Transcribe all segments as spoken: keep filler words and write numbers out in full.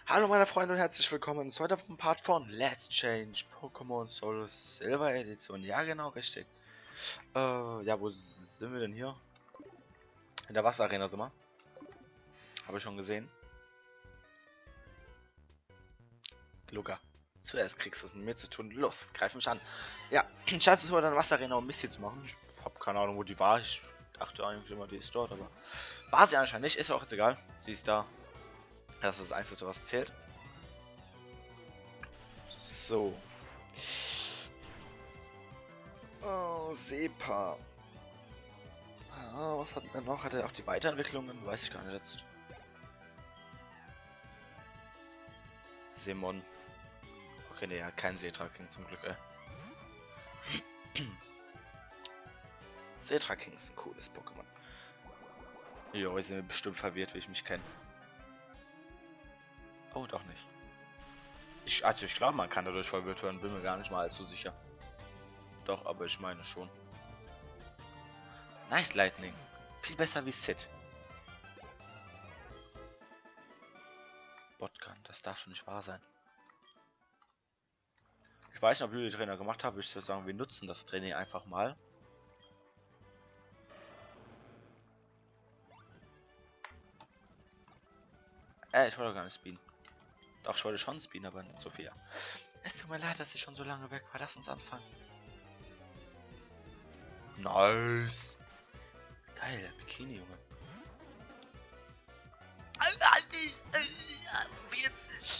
Hallo meine Freunde und herzlich willkommen zu heute vom Part von Let's Change Pokémon Soul Silver Edition. Ja genau, richtig. Äh, ja, wo sind wir denn hier? In der Wasserarena sind wir. Habe ich schon gesehen. Luca, zuerst kriegst du es mit mir zu tun. Los, greif mich an. Ja, ich stand jetzt heute in der Wasserarena, um Mist hier zu machen. Ich habe keine Ahnung, wo die war. Ich dachte eigentlich immer, die ist dort, aber war sie anscheinend nicht. Ist auch jetzt egal. Sie ist da. Das ist das Einzige, was zählt. So. Oh, Sepa. Ah, was hat er noch? Hat er auch die Weiterentwicklungen? Weiß ich gar nicht jetzt. Simon. Okay, ne, er hat keinen Setra King zum Glück, ey. Setra King ist ein cooles Pokémon. Jo, jetzt sind wir bestimmt verwirrt, wie ich mich kenne. Oh, doch nicht. Ich, also ich glaube, man kann dadurch verwirrt werden, bin mir gar nicht mal allzu sicher. Doch, aber ich meine schon. Nice Lightning. Viel besser wie Sid. Botgun, das darf schon nicht wahr sein. Ich weiß nicht, ob ich die Trainer gemacht habe. Ich würde sagen, wir nutzen das Training einfach mal. Äh, ich wollte gar nicht speeden. Doch, ich wollte schon speeden, aber nicht so viel. Es tut mir leid, dass ich schon so lange weg war. Lass uns anfangen. Nice. Geil, Bikini, Junge. vierzig.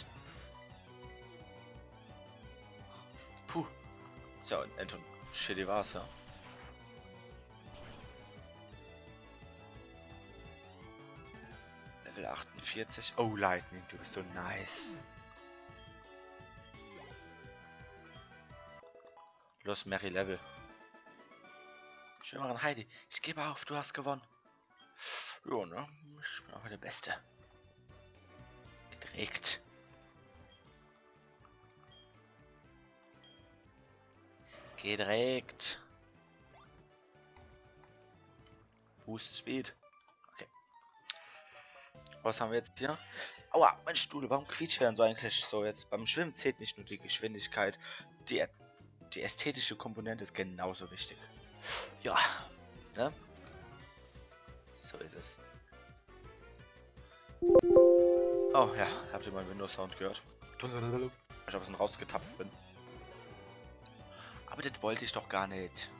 Puh. So, Anton. Shitty war's, ja. Level achtundvierzig. Oh, Lightning, du bist so nice. Los, Mary Level. Schwimmerin Heidi, ich gebe auf, du hast gewonnen. Jo, ne? Ich bin auch der Beste. Gedreckt. Gedreckt. Boost Speed. Okay. Was haben wir jetzt hier? Aua, mein Stuhl, warum quietscht er denn so eigentlich so? Jetzt beim Schwimmen zählt nicht nur die Geschwindigkeit, die, die ästhetische Komponente ist genauso wichtig. Ja, ne? So ist es. Oh ja, habt ihr meinen Windows-Sound gehört? Ich auf was rausgetappt bin. Aber das wollte ich doch gar nicht.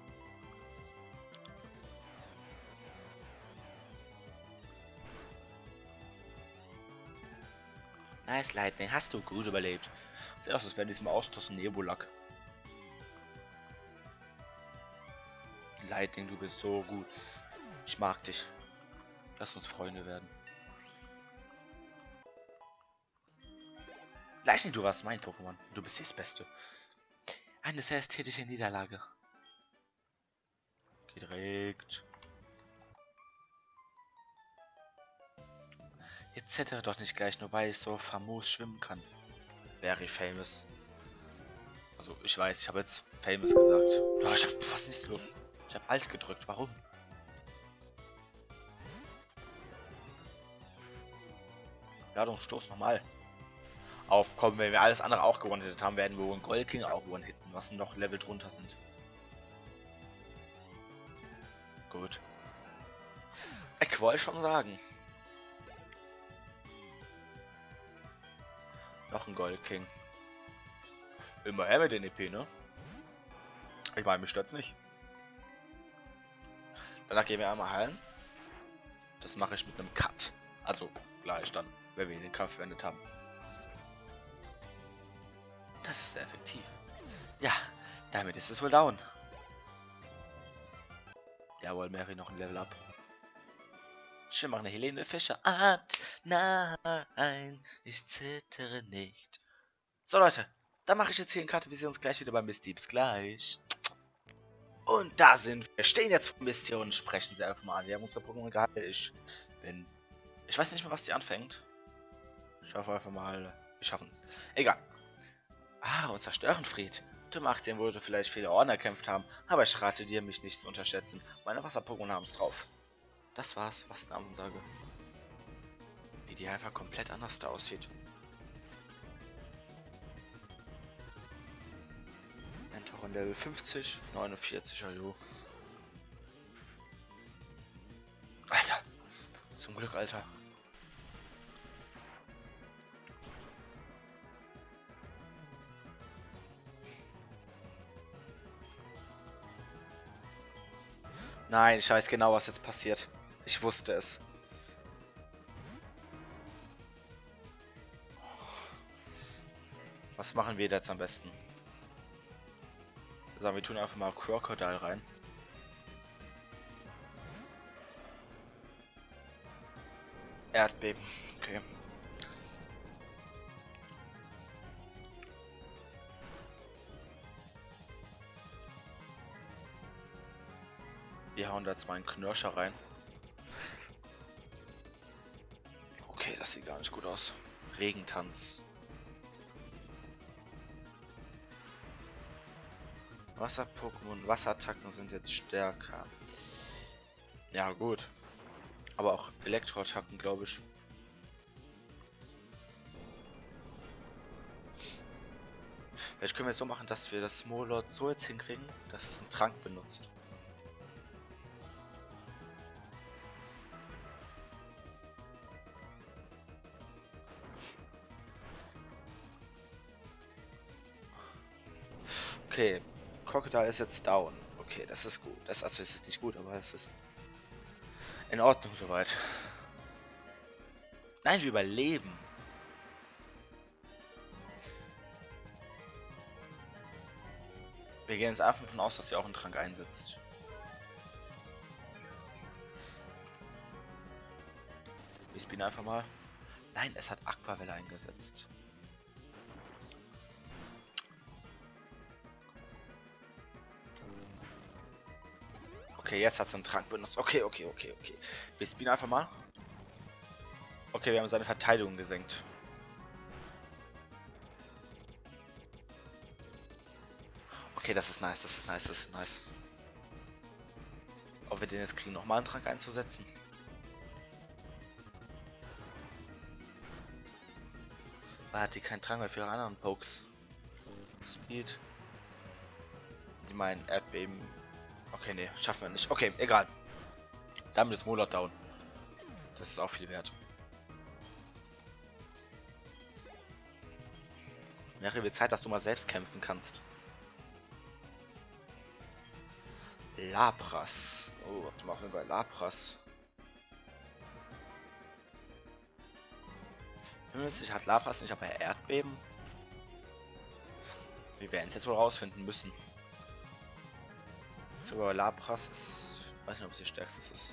Nice Lightning, hast du gut überlebt. Sieht aus, als wäre diesmal austauschen Nebulak. Lightning, du bist so gut. Ich mag dich. Lass uns Freunde werden. Lightning, du warst mein Pokémon. Du bist das Beste. Eine sehr ästhetische Niederlage. Gedreckt. Jetzt hätte er doch nicht gleich, nur weil ich so famos schwimmen kann. Very famous. Also, ich weiß, ich habe jetzt famous gesagt. Oh, ich hab, was ist los? Ich habe Alt gedrückt, warum? Ladung, Stoß nochmal. Aufkommen, wenn wir alles andere auch gewonnen haben, werden wir wohl einen Gold King auch gewonnen hätten, was noch Level drunter sind. Gut. Ich wollte schon sagen. Noch ein Gold King. Immer her mit den E P, ne? Ich meine, mich stört's nicht. Danach gehen wir einmal heilen. Das mache ich mit einem Cut. Also gleich dann, wenn wir den Kampf verwendet haben. Das ist sehr effektiv. Ja, damit ist es wohl down. Jawohl, Mary, noch ein Level up. Schön machen eine Helene Fischer. Ah, nein, ich zittere nicht. So Leute, dann mache ich jetzt hier einen Cut. Wir sehen uns gleich wieder bei Misty. Bis gleich. Und da sind wir. Wir stehen jetzt vor Missionen. Sprechen sie einfach mal an. Wir haben unser Pokémon gehalten. Ich bin... Ich weiß nicht mehr, was die anfängt. Ich hoffe einfach mal... Wir schaffen es. Egal. Ah, unser Störenfried. Du magst sehen, wo du vielleicht viele Orden erkämpft haben, aber ich rate dir, mich nicht zu unterschätzen. Meine Wasser-Pokémon haben es drauf. Das war's, was eine Ansage. Wie die einfach komplett anders da aussieht. Tauren Level fünfzig, neunundvierzig, jo. Alter. Zum Glück, Alter. Nein, ich weiß genau, was jetzt passiert. Ich wusste es. Was machen wir jetzt am besten? So, wir tun einfach mal Crocodile rein. Erdbeben, okay. Wir hauen da jetzt mal einen Knirscher rein. Okay, das sieht gar nicht gut aus. Regentanz. Wasser-Pokémon, Wasserattacken sind jetzt stärker. Ja, gut. Aber auch Elektroattacken, glaube ich. Vielleicht können wir es so machen, dass wir das Smolot so jetzt hinkriegen, dass es einen Trank benutzt. Okay, Crocodile ist jetzt down. Okay, das ist gut. Das, also es ist nicht gut, aber es ist in Ordnung soweit. Nein, wir überleben. Wir gehen jetzt einfach davon aus, dass sie auch einen Trank einsetzt. Wir spielen einfach mal. Nein, es hat Aquavelle eingesetzt. Okay, jetzt hat es einen Trank benutzt. Okay, okay, okay, okay. Wir spielen einfach mal. Okay, wir haben seine Verteidigung gesenkt. Okay, das ist nice, das ist nice, das ist nice. Ob wir den jetzt kriegen, nochmal einen Trank einzusetzen? Ah, hat die keinen Trank mehr für ihre anderen Pokes. Speed. Die meinen Erdbeben. Okay, nee, schaffen wir nicht. Okay, egal. Damit ist Molot down. Das ist auch viel wert. Wäre wird Zeit, dass du mal selbst kämpfen kannst. Lapras. Oh, was machen wir bei Lapras? Ich hat Lapras nicht, aber Erdbeben. Wir werden es jetzt wohl rausfinden müssen. Ich glaube, Lapras ist. Ich weiß nicht, ob es die stärkste ist.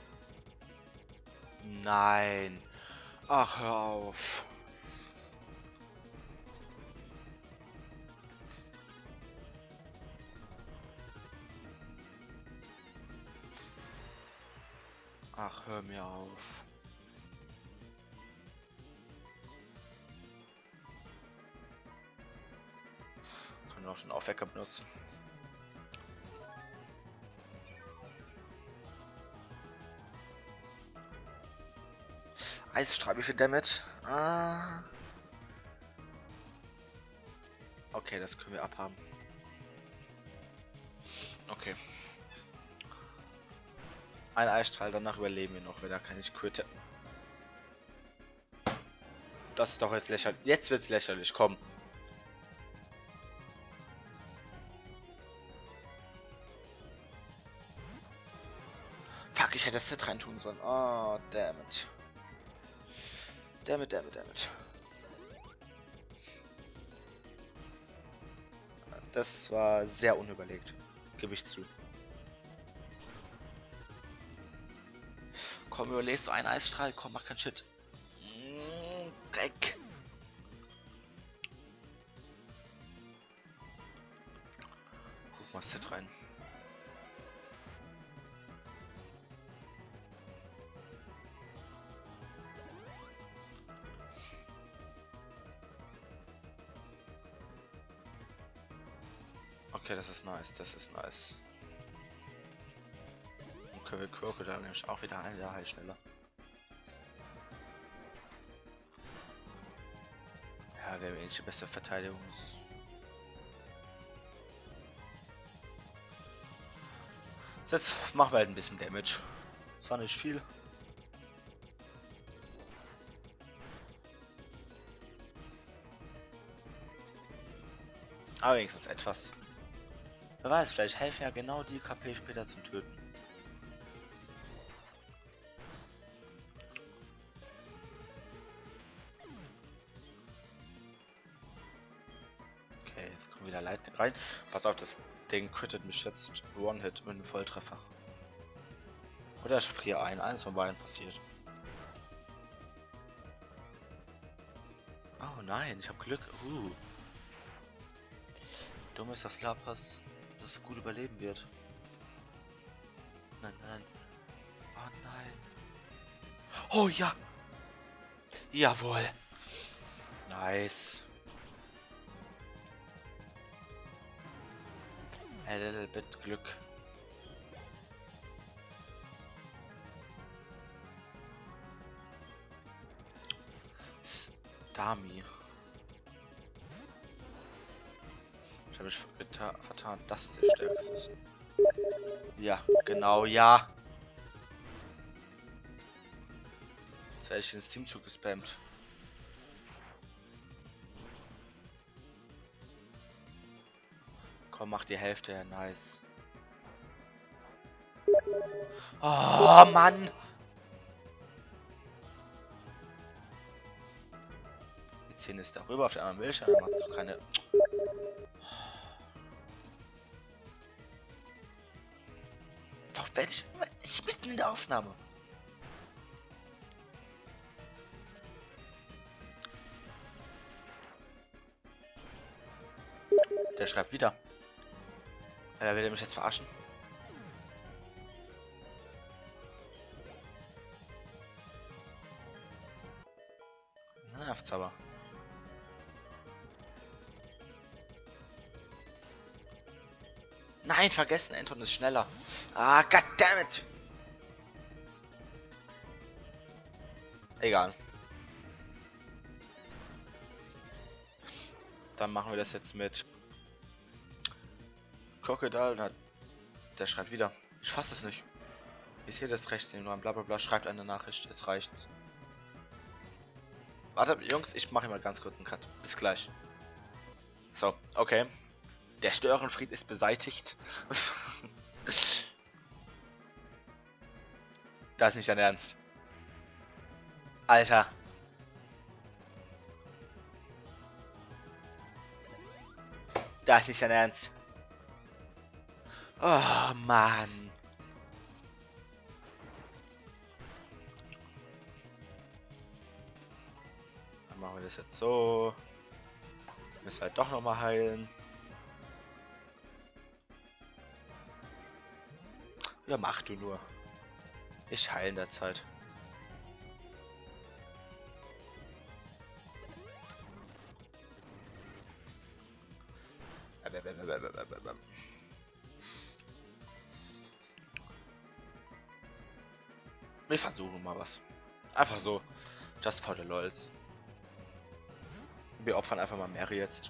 Nein. Ach, hör auf. Ach, hör mir auf. Können wir auch schon Aufwecker benutzen. Eisstrahl, wie viel Damage? Ah. Okay, das können wir abhaben. Okay. Ein Eisstrahl, danach überleben wir noch, wenn da kann ich quitte. Das ist doch jetzt lächerlich. Jetzt wird's lächerlich, komm. Fuck, ich hätte das Set rein tun sollen. Oh, damn it. Damn it, damn it, damn it. Das war sehr unüberlegt. Gebe ich zu. Komm, überlegst du einen Eisstrahl? Komm, mach kein Shit. Mm, Dreck. Ruf mal das Set rein. Okay, das ist nice, das ist nice. Dann können wir Crocodile nämlich auch wieder ein, der halt schneller. Ja, wir haben eh nicht die beste Verteidigung. So, jetzt machen wir halt ein bisschen Damage. Zwar nicht viel. Aber wenigstens etwas. Wer weiß, vielleicht helfen ja genau die K P später zum Töten. Okay, jetzt kommen wieder Lightning rein. Pass auf, das Ding crittet mich jetzt One-Hit mit einem Volltreffer. Oder ich friere ein. Eins von beiden passiert. Oh nein, ich habe Glück. Uh. Dumm ist das Lapas, dass es gut überleben wird. Nein, nein. Oh nein. Oh ja. Jawohl. Nice. A little bit Glück. Stami. Ich habe mich vertan, das ist ihr stärkstes. Ja, genau, ja. Jetzt werde ich ins Team zugespammt. Komm, mach die Hälfte, ja, nice. Oh, Mann! Die Szene ist darüber auf der anderen Bildschirm, dann macht so keine... Doch, werde ich... Ich mitten in der Aufnahme. Der schreibt wieder. Ja, will er mich jetzt verarschen? Nervt's aber. Nein, vergessen, Anton ist schneller. Ah, goddammit. Egal. Dann machen wir das jetzt mit Crocodile. Na, der schreibt wieder. Ich fasse es nicht. Ich sehe das rechts neben dran. Blablabla. Schreibt eine Nachricht. Jetzt reicht's. Warte, Jungs, ich mache mal ganz kurz einen Cut. Bis gleich. So, okay. Der Störenfried ist beseitigt. Das ist nicht dein Ernst. Alter. Das ist nicht dein Ernst. Oh, Mann. Dann machen wir das jetzt so. Müssen halt doch nochmal heilen. Ja, mach du nur. Ich heile in der Zeit. Wir versuchen mal was. Einfach so. Just for the lols. Wir opfern einfach mal Mary jetzt.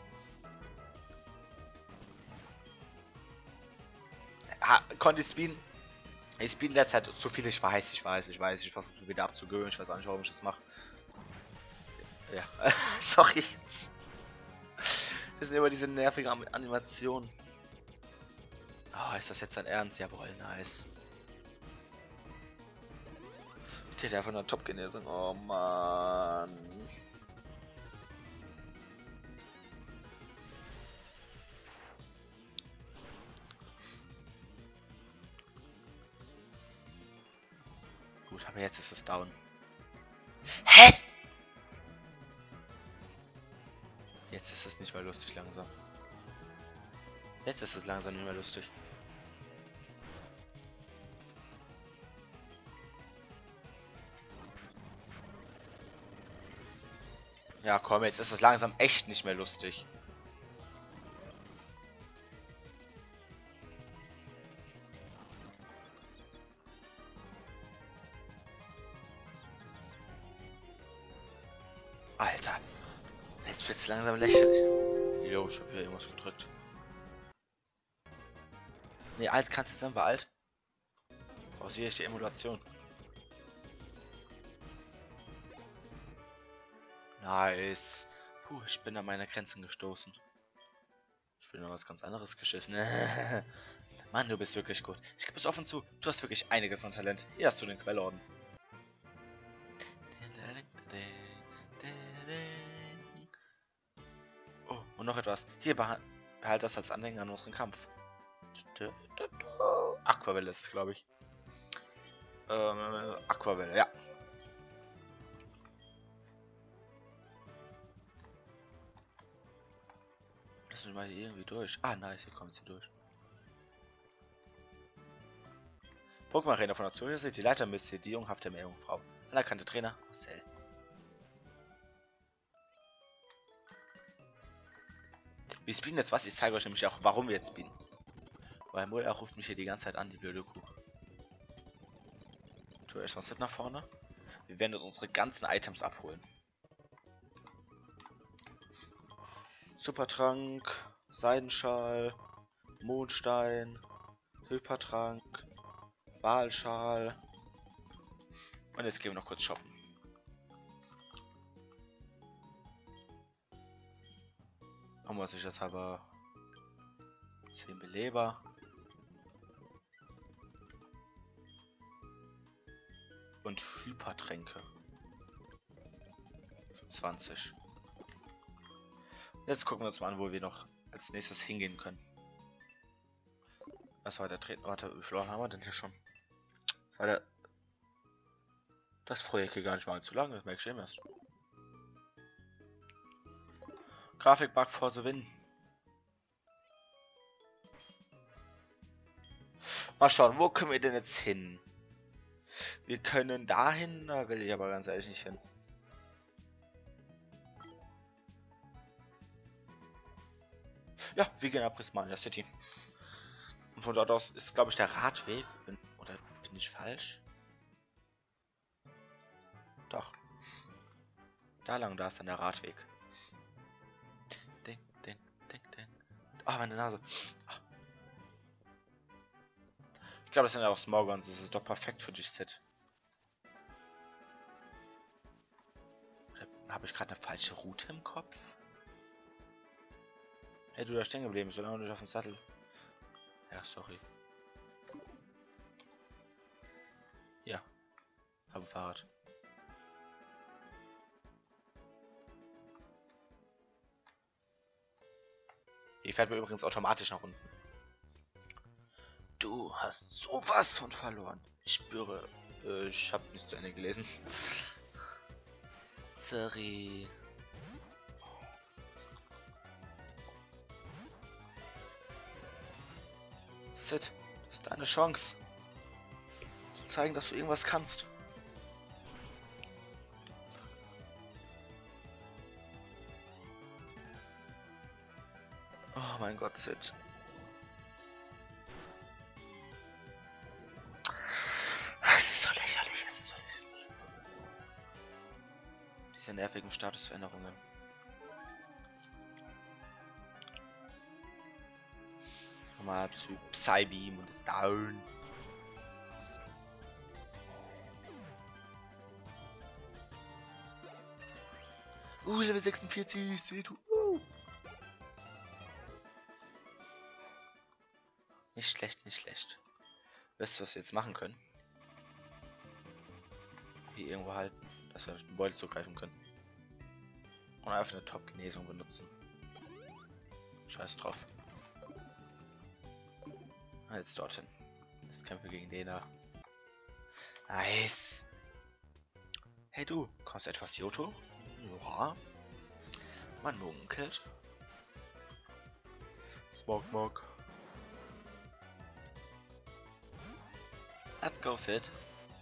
Ah, konnte ich speeden? Ich speeden derzeit so viel ich weiß, ich weiß, ich weiß, ich versuche wieder abzugewöhnen, ich weiß auch nicht, warum ich das mache. Ja, sorry. Das sind immer diese nervigen Animationen. Oh, ist das jetzt dein Ernst? Jawohl, nice. Die hat einfach eine Top-Genesung. Oh Mann. Gut, aber jetzt ist es down. Hä? Jetzt ist es nicht mehr lustig langsam. Jetzt ist es langsam nicht mehr lustig. Ja, komm, jetzt ist es langsam echt nicht mehr lustig. Alter. Jetzt wird's langsam lächerlich. Jo, ich hab wieder irgendwas gedrückt. Ne, alt kannst du sein, war alt. Pausiere ich die Emulation. Nice. Puh, ich bin an meine Grenzen gestoßen. Ich bin an was ganz anderes geschissen. Mann, du bist wirklich gut. Ich gebe es offen zu, du hast wirklich einiges an Talent. Hier hast du den Quellorden. Oh, und noch etwas. Hier, behalte das als Anhänger an unseren Kampf. Aquavelle ist es, glaube ich. Ähm, Aquavelle, ja. Lass mich mal hier irgendwie durch. Ah, nice, hier kommt sie durch. Pokémon Arena von Azuria ist die Leiter müsste die junghafte Meerjungfrau. Anerkannte Trainer, Marcel. Wir spielen jetzt was, ich zeige euch nämlich auch, warum wir jetzt spielen. Weil Mull ruft mich hier die ganze Zeit an, die blöde Kuh. Tu erstmal Sit nach vorne. Wir werden uns unsere ganzen Items abholen. Supertrank, Seidenschal, Mondstein, Hypertrank, Walschal. Und jetzt gehen wir noch kurz shoppen. Haben wir sich jetzt aber zehn Beleber. Und Hypertränke. zwanzig. Jetzt gucken wir uns mal an, wo wir noch als nächstes hingehen können. Was war der Treten? Warte, wie viel haben wir denn hier schon? Das war der. Das Projekt hier gar nicht mal zu lange, das merke ich schon erst. Grafik-Bug for the win. Mal schauen, wo können wir denn jetzt hin? Wir können dahin, da will ich aber ganz ehrlich nicht hin. Ja, wir gehen nach Prismania City. Und von dort aus ist, glaube ich, der Radweg. Bin, oder bin ich falsch? Doch. Da lang, da ist dann der Radweg. Ding, ding, ding, ding. Ah, oh, meine Nase. Ich glaube, das sind ja auch Smorgons. Das ist doch perfekt für dich, Sid. Habe ich gerade eine falsche Route im Kopf? Hey, du da stehen geblieben, so lange nicht auf dem Sattel. Ja, sorry. Ja, habe ein Fahrrad. Hier fährt mir übrigens automatisch nach unten. Du hast sowas von verloren. Ich spüre, äh, ich habe nicht zu Ende gelesen. Sorry. Sid, das ist deine Chance. Zu zeigen, dass du irgendwas kannst. Oh mein Gott, Sid. Es ist so lächerlich, es ist so lächerlich. Diese nervigen Statusveränderungen. Nochmal Psy Psybeam und ist down. Uh, Level sechsundvierzig, seht du. Uh. Nicht schlecht, nicht schlecht. Weißt du, was wir jetzt machen können? Hier irgendwo halten, dass wir den Beutel zugreifen können. Und einfach eine Top-Genesung benutzen. Scheiß drauf. Jetzt dorthin. Jetzt kämpfen wir gegen den da. Nice. Hey du, kommst du etwas Johto? Ja. Man munkelt. Smog, Smog. Let's go, Sid.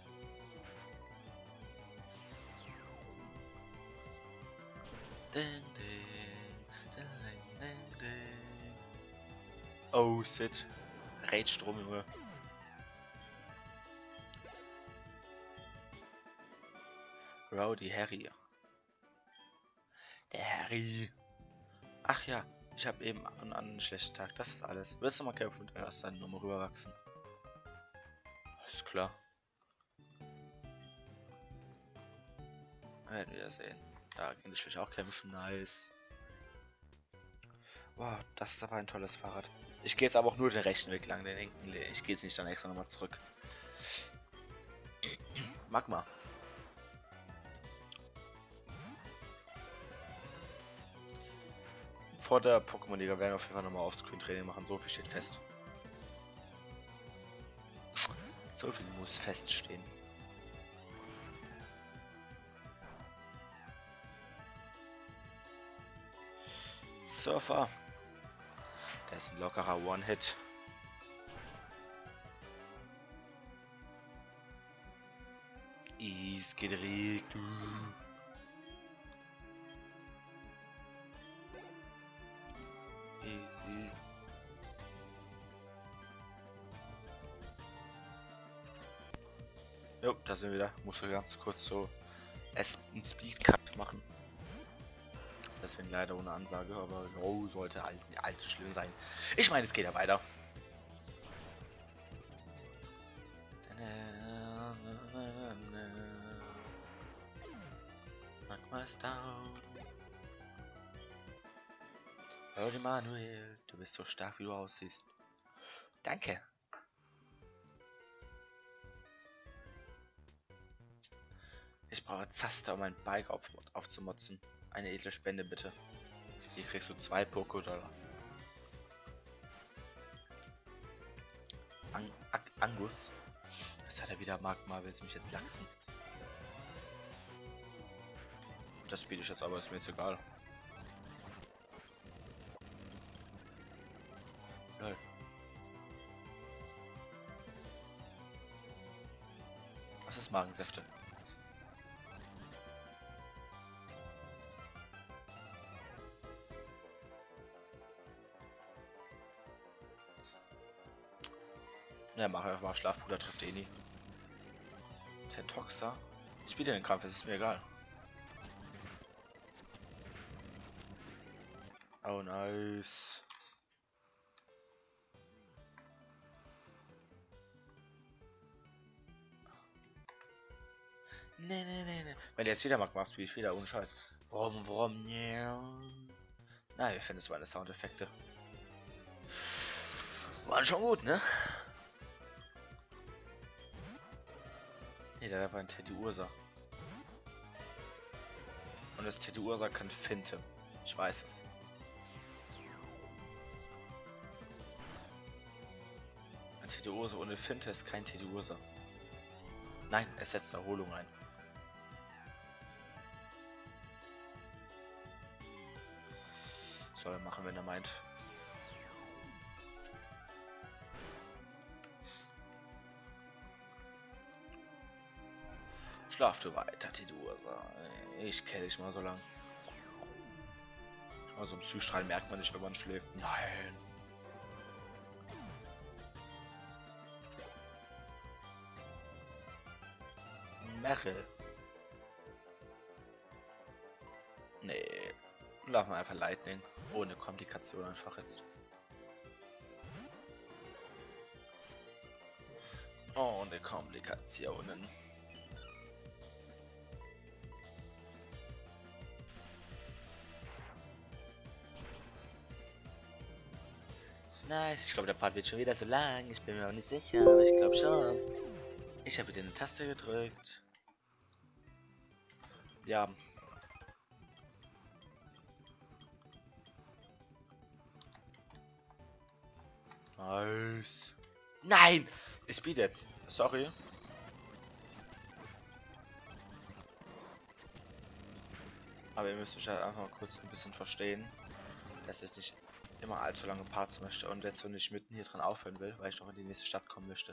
Ding, ding, ding, ding, ding. Oh, Sid. Rage-Strom, Junge. Rowdy Harry. Der Harry. Ach ja, Ich habe eben ab und an einen schlechten Tag. Das ist alles. Willst du mal kämpfen und erst deine Nummer rüberwachsen? Alles klar. Werden wir sehen. Da kann ich vielleicht auch kämpfen. Nice. Wow, das ist aber ein tolles Fahrrad. Ich gehe jetzt aber auch nur den rechten Weg lang. Den linken, ich gehe jetzt nicht dann extra nochmal zurück. Magma. Vor der Pokémon-Liga werden wir auf jeden Fall nochmal Offscreen-Training machen. So viel steht fest. So viel muss feststehen. Surfer. Das ist ein lockerer One-Hit. Is gedreht. Easy. Jo, da sind wir wieder. Muss wir ganz kurz so einen Speed-Cut machen. Deswegen leider ohne Ansage, aber oh, sollte alles nicht allzu schlimm sein. Ich meine, es geht ja weiter. Magma ist down. Hör Manuel, du bist so stark, wie du aussiehst. Danke. Ich brauche Zaster, um mein Bike auf, aufzumotzen. Eine edle Spende bitte. Hier kriegst du zwei Poké-Dollar. Ang Ang Angus. Was hat er wieder? Magma, willst du mich jetzt lachsen? Das spiele ich jetzt aber, ist mir jetzt egal. Lol. Was ist Magensäfte? Ja, mach einfach Schlafpuder, trifft eh nie. Tentoxa? Ich spiele den Kampf, es ist mir egal. Oh, nice. Nee, nee, nee, nee. Wenn du jetzt wieder Magma spiele ich wieder ohne Scheiß. Warum, warum? Na, wir finden es meine Soundeffekte. Waren schon gut, ne? Nee, da war ein Teddy Ursa. Und das Teddy Ursa kann Finte. Ich weiß es. Ein Teddy Ursa ohne Finte ist kein Teddy Ursa. Nein, es setzt Erholung ein. Soll er machen, wenn er meint. Schlaf du weiter, Teddy Ursa. Ich kenne dich mal so lang. Also im Psystrahl merkt man nicht, wenn man schläft. Nein. Merrill. Nee. Laufen wir einfach Lightning. Ohne Komplikation einfach jetzt. Ohne Komplikationen. Nice, ich glaube der Part wird schon wieder so lang. Ich bin mir auch nicht sicher, aber ich glaube schon. Ich habe wieder eine Taste gedrückt. Ja. Nice. Nein! Ich speed jetzt. Sorry. Aber ihr müsst mich halt einfach mal kurz ein bisschen verstehen, dass ich nicht immer allzu lange Parts möchte und jetzt, wenn ich mitten hier dran aufhören will, weil ich noch in die nächste Stadt kommen möchte.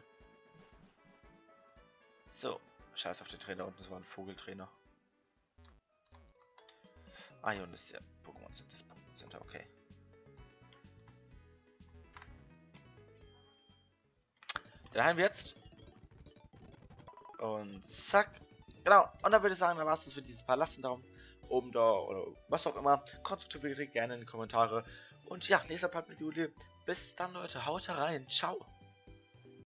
So. Scheiß auf den Trainer unten, das war ein Vogeltrainer. Ah, hier unten ist der Pokémon Center, das Pokémon Center, okay. Dann haben wir jetzt. Und zack. Genau. Und dann würde ich sagen, dann war es das für dieses Palastentraum. oben da oder was auch immer. Konstruktive Kritik gerne in die Kommentare. Und ja, nächster Part mit Juli. Bis dann, Leute. Haut rein. Ciao.